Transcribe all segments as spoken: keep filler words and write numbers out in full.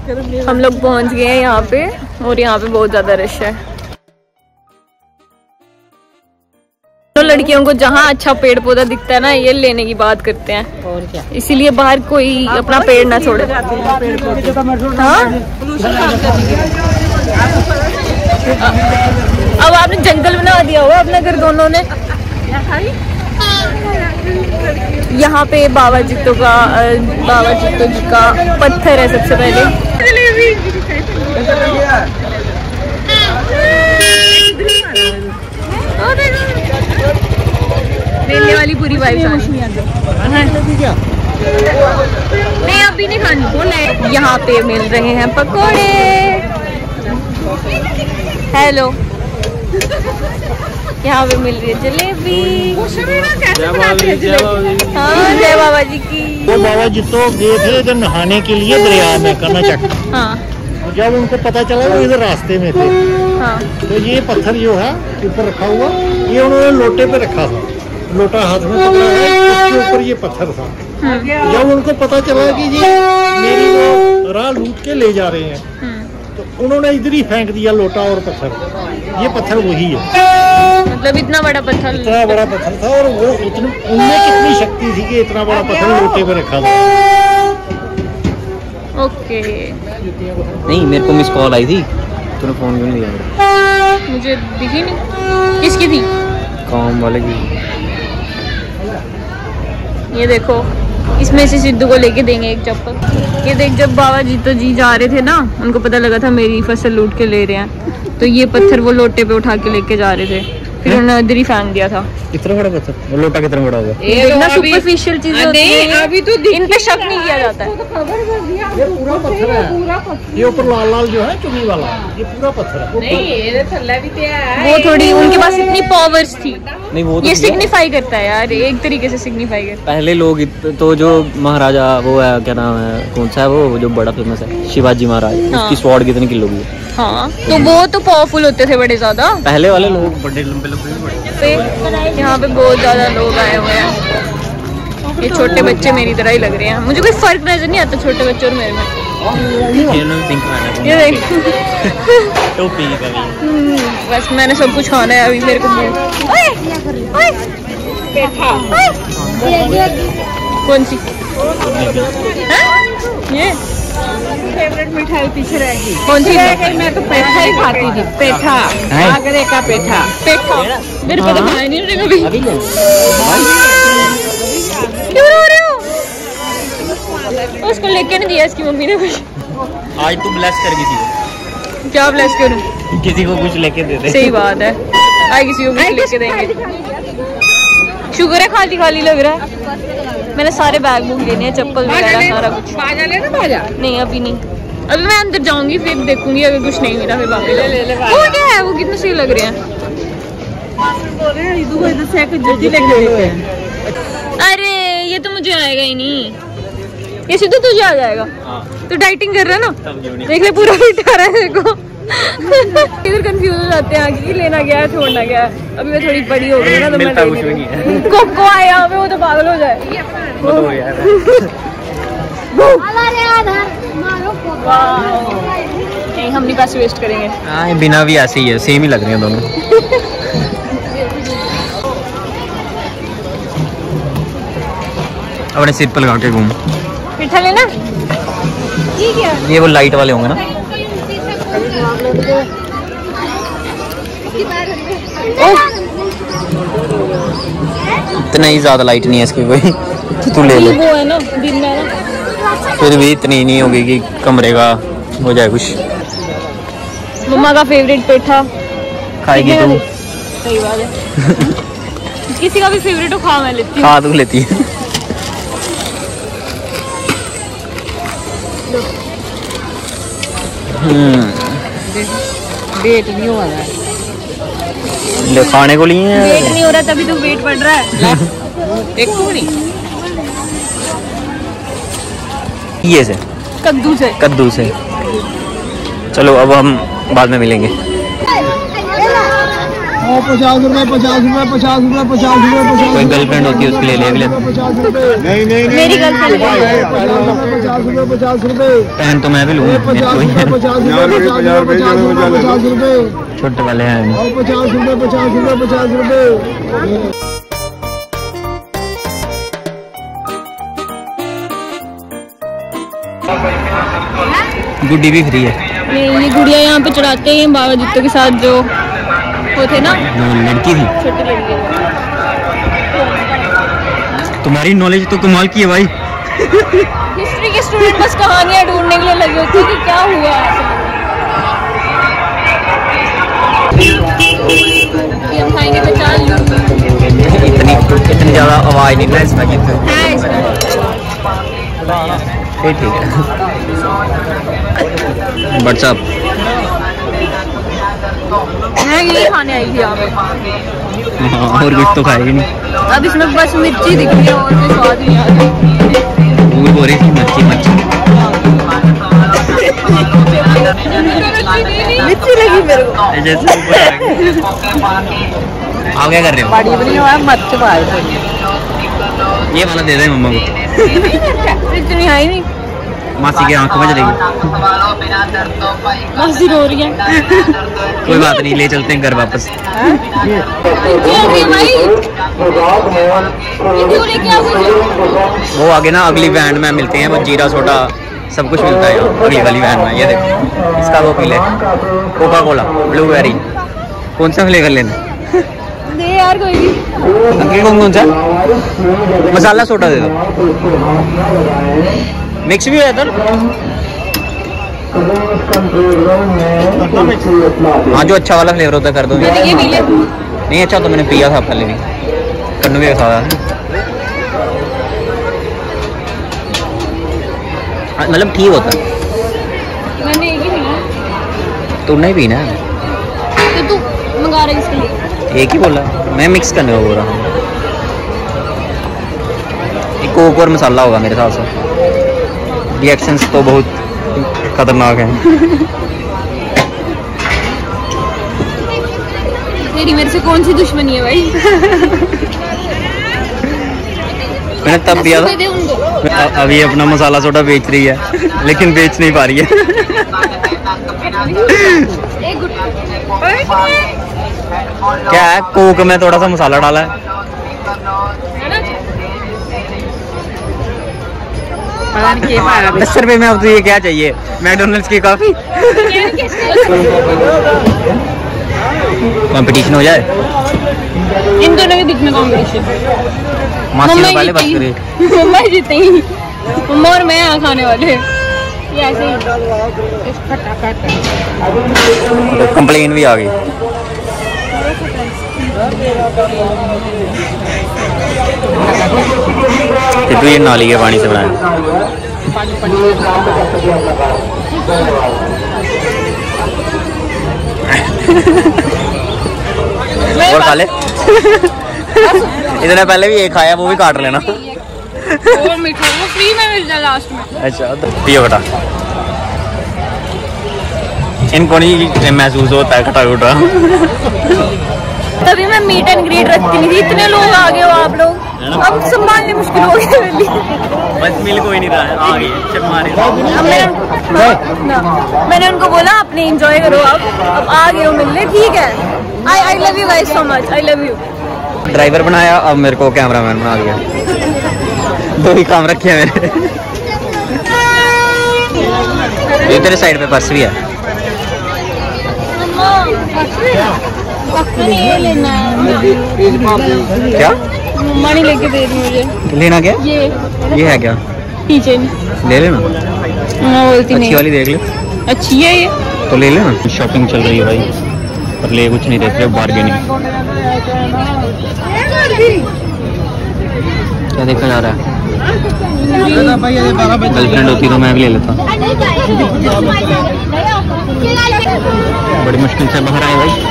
हम लोग पहुंच गए हैं यहाँ पे और यहाँ पे बहुत ज्यादा रश है। तो लड़कियों को जहाँ अच्छा पेड़ पौधा दिखता है ना ये लेने की बात करते हैं, और क्या इसीलिए बाहर कोई अपना पेड़ ना छोड़े। हाँ? अब आपने जंगल बना दिया हुआ अपने घर दोनों ने। यहाँ पे बाबा जित्तो का बाबा जित्तो जी का पत्थर है सबसे पहले। रेलने वाली पूरी वाइब नहीं अभी नहीं खानी बोले। यहाँ पे मिल रहे हैं पकोड़े। हेलो, यहाँ पे मिल रही है जलेबी। हाँ जय बाबा जी की। वो बाबा जी तो गए थे इधर नहाने के लिए दरिया में कर्नाटक। हाँ जब उनको पता चला वो इधर रास्ते में थे। हाँ तो ये पत्थर जो है ऊपर रखा हुआ, ये उन्होंने लोटे पे रखा था, लोटा हाथ में पकड़ा है, उसके ऊपर ये पत्थर था। जब उनको पता चला कि ये मेरी वो राह लूट के ले जा रहे हैं तो उन्होंने इधर ही फेंक दिया लोटा और पत्थर। ये पत्थर वही है, मतलब इतना बड़ा पत्थर, इतना बड़ा पत्थर था। और वो उतने उनमें कितनी शक्ति थी कि इतना बड़ा पत्थर लोटे पे रखा था। ओके नहीं, मेरे को मिस कॉल आई थी, तूने फोन क्यों नहीं दिया? मुझे दिखी नहीं। किसकी थी? काम वाले की। ये देखो इसमें से सिद्धू को लेके देंगे एक चप्पल। ये देख जब बाबा जी तो जी जा रहे थे ना, उनको पता लगा था मेरी फसल लूट के ले रहे हैं, तो ये पत्थर वो लोटे पे उठा के लेके जा रहे थे, फिर उन्होंने इधर ही फेंक दिया था। कितना बड़ा पत्थर? वो लोटा कितना बड़ा होगा? ये ना सुपरफिशियल चीजें होती हैं, अभी तो इन पे शक नहीं किया जाता है। ये पूरा पत्थर है, ये ऊपर लाल लाल जो है चुनी वाला, ये पूरा पत्थर है। नहीं ये थल्ला भी है। वो थोड़ी उनके पास इतनी पावर्स थी। नहीं वो तो ये सिग्निफाई करता है यार, एक तरीके से सिग्निफाई करता है। पहले लोग तो जो महाराजा वो है, क्या नाम है, कौन सा है वो जो बड़ा फेमस है, शिवाजी महाराज। हाँ। उसकी स्वॉर्ड कितने किलो की है? हाँ तो वो तो पावरफुल होते थे बड़े ज्यादा। पहले वाले लोग बड़े लंबे लंबे। यहाँ पे बहुत ज्यादा लोग आए हुए हैं। ये छोटे बच्चे मेरी तरह ही लग रहे हैं, मुझे कोई फर्क नजर नहीं आता छोटे बच्चों और मेरे में। ये देख टोपी बस मैंने सब कुछ खाना है अभी मेरे को। कौन सी? ये फेवरेट मिठाई पीछे रहेगी। कौन सी? मैं तो पेठा ही खाती थी। पेठा, आगरे का पेठा। पेठा मेरे को तो खाया नहीं रहे कभी। क्यों रो रहे हो? उसको लेके नहीं दिया इसकी मम्मी ने कुछ। आज तू ब्लेस कर किसी। क्या ब्लेस करूं? किसी को कुछ लेके दे दे। सही बात है, आज किसी को कुछ लेके देंगे। शुगर है खाली खाली लग रहा है। मैंने सारे बैग बुक लेने हैं, चप्पल वगैरह सारा कुछ। बाजा लेना बाजा? नहीं अभी नहीं, अभी मैं अंदर जाऊंगी फिर देखूंगी, अगर कुछ नहीं मिला फिर वापस ले ले। वो क्या है, वो कितने सही लग रहे हैं। बोल रहे हैं इधर इधर से एक जल्दी लेके देते हैं। अरे ये तो मुझे आएगा ही नहीं, ये सीधे तुझे आ जाएगा। तो डाइटिंग कर रहा है ना, देख ले पूरा फिट आ रहा है देखो। इधर कंफ्यूज हो जाते हैं आगे कि लेना क्या है छोड़ना क्या है। अभी मैं थोड़ी बड़ी हो गई ना तो मैं लेनी कोको आया यहाँ पे, वो तो पागल हो जाए। नहीं हम नहीं पैसे वेस्ट करेंगे। हाँ बिना भी ऐसे ही है, सेम ही लग रहे हैं दोनों। अपने सिर पर लगा के घूम। मीठा लेना? ठीक है। ये वो लाइट वाले होंगे ना? इतना ही ज्यादा लाइट नहीं है इसकी कोई, तो तू ले ले। वो है ना दिन में ना, फिर भी इतनी नहीं होगी कि कमरे का हो जाए कुछ। मम्मा का फेवरेट पेठा खाएगी तू? सही बात है। किसी का भी फेवरेट हो खा मैं लेती हूँ। खा तू लेती है। वेट नहीं हो रहा है, ले खाने को लिए हैं। वेट नहीं हो रहा तभी तो वेट बढ़ रहा है। एक को नहीं, ये से कद्दू से कद्दू से। चलो अब हम बाद में मिलेंगे। पचास रुपए पचास रुपए पचास रुपए पचास रुपए पचास। कोई गर्लफ्रेंड होती है उसके लिए ले ले। नहीं नहीं मेरी गर्लफ्रेंड पचास रुपए पचास रुपए। पहन तो मैं भी लूँ। पचास रुपए पचास रुपए पचास रुपए। छोटे वाले हैं। पचास रुपए पचास रुपए पचास रुपए। गुड्डी भी फ्री है। नहीं, ये गुड़िया यहाँ पे चढ़ाते हैं बाबा जित्तो के साथ जो वो थे ना, लड़की थी। छोटी लड़की। तुम्हारी नॉलेज तो कमाल की है भाई। हिस्ट्री के स्टूडेंट बस कहानियाँ ढूंढने के लिए लगे होते हैं कि क्या हुआ। ये हम खाएंगे तो चाल इतनी इतनी ज्यादा आवाज नहीं ना इसमें। है इसमें। ठीक है। व्हाट्सअप मैं यही खाने आई थी यहाँ पे। हाँ, और कुछ तो खाएगी नहीं। अब इसमें बस मिर्ची दिख रही है और कोई स्वाद नहीं आ रहा। भूल हो रही थी मच्छी मच्छी मिर्ची लगी मेरे को। जैसे आप क्या कर रहे हो? बड़ी बड़ी हुआ मत पाए। ये वाला दे दे मम्मा को। इतनी आई नहीं। मासी की आंखों में चलेगी। मासी रो रही है। कोई बात नहीं, ले चलते हैं घर वापस। वो आगे ना अगली वैन में मिलते हैं, वो जीरा सोडा सब कुछ मिलता है यहाँ अगली वाली वैन में। ये देखो इसका वो पी ले, कोका कोला ब्लूबेरी। कौन सा फ्लेवर लेना? दे यार कोई भी। अंकल कौन कौन सा? मसाला सोडा दे दो। मिक्स भी है इधर। हाँ, जो अच्छा वाला फ्लेवर होता है कर दो। ये पी ले। नहीं अच्छा तो मैंने पिया था पहले भी, कन्नू भी खाया। मतलब ठीक होता है। मैंने एक ही पीना। तू नहीं पीना है तो तू मंगा रहा है इसके लिए? एक ही बोला, मैं मिक्स करने को बोल रहा हूँ। एक कोक और मसाला होगा मेरे हिसाब से। रिएक्शंस तो बहुत खतरनाक हैं। तेरी मेरे से कौन सी दुश्मनी है भाई? मैंने तब दिया था। अभी अपना मसाला सोडा बेच रही है लेकिन बेच नहीं पा रही है। क्या है, कोक में थोड़ा सा मसाला डाला है। दस रुपए में अब तो ये क्या चाहिए, मैकडोनल्ड्स की कॉफी। कंपटीशन हो जाए इन दोनों के बीच में। कंपटीशन मासी से पहले बात करिए। मम्मा जीतेंगी, मम्मा और मैं यहाँ खाने वाले। ये ऐसे ही कंप्लेन भी आ गई। तो ये नाली के पानी से बनाया। और खा ले। इतने पहले भी एक खाया, वो भी काट लेना। और मीठा वो फ्री में मिलता है लास्ट में। अच्छा तो पियो बेटा। इनको नहीं महसूस होता है खटा खटा। तभी मैं मीट एंड ग्रीट रखती नहीं थी। इतने लोग आ गए हो आप लोग, अब संभालने मुश्किल हो गया मेरे लिए। बस मिल कोई नहीं रहा है, आ गए शर्माने। अब मैंने मैंने उनको बोला अपने एंजॉय करो, आप अब आ गए हो मिलने, ठीक है। I I love you guys so much, I love you. Driver बनाया, अब मेरे को कैमरामैन बना दिया। दो ही काम रखे हैं मेरे। ये तेरे साइड पे पर्स भी है। ये लेना है। क्या मम्मा नहीं लेके दे दी मुझे। लेना? क्या ये ये है क्या? नीचे ले लेना। मम्मा बोलती नहीं। अच्छी वाली देख ले। अच्छी है ये तो ले लेना। शॉपिंग चल रही है भाई, पर ले कुछ नहीं देख रहे, बार्गेनिंग। क्या देखा जा रहा है? गर्लफ्रेंड होती तो मैं भी ले लेता। बड़ी मुश्किल से बाहर आए भाई।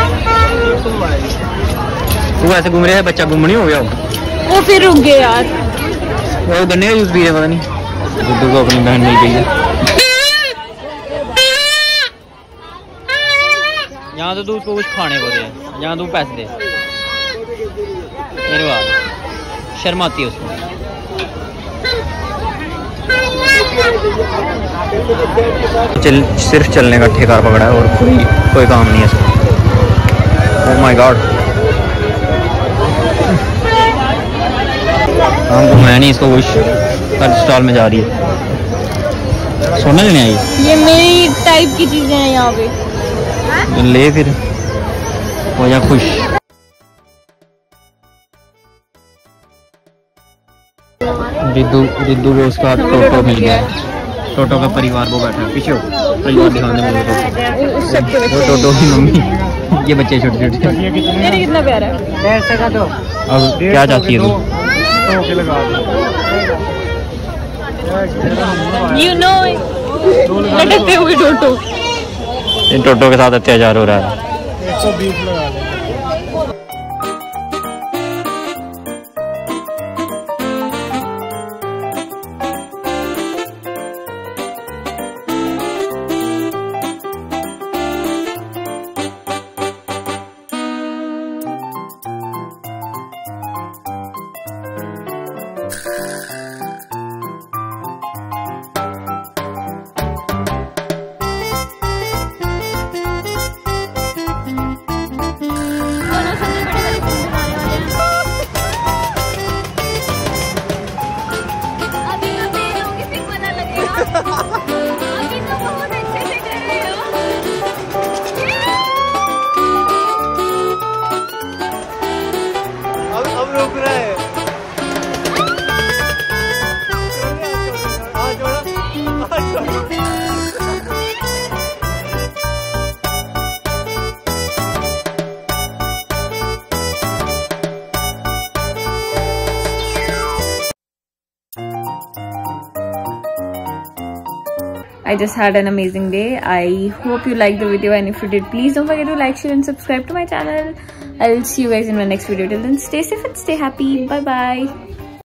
तू ऐसे घूम रहे है, बच्चा घूम नहीं हो गया? वो फिर रुक गए यार। वो गन्ने का जूस पी रहे पता नहीं। गुड्डू को अपनी बहन मिल गई है। यहाँ तो तू उसको कुछ खाने को दे, यहाँ तू पैसे दे। मेरे बाद शर्म आती है उसको। चल सिर्फ चलने का ठेका पकड़ा है और कोई कोई काम नहीं है इसका। Oh my god. हमको मैं नहीं इसको कुछ हर स्टॉल में जा रही है। सोना लेने आई। ये मेरी टाइप की चीजें हैं यहाँ पे। ले फिर हो जा खुश। रिद्धू रिद्धू को उसका टोटो मिल गया है। टोटो का परिवार वो बैठा है पीछे। परिवार दिखाने में वो टोटो की मम्मी, ये बच्चे छोटे छोटे। तेरे कितना प्यारा है। अब क्या चाहती है तू? You know it. लटकते हुए टोटो। इन टोटो के साथ अत्याचार हो रहा है। I just had an amazing day. I hope you liked the video, and if you did, please don't forget to like, share and subscribe to my channel. I'll see you guys in my next video. Till then, stay safe and stay happy. Bye bye.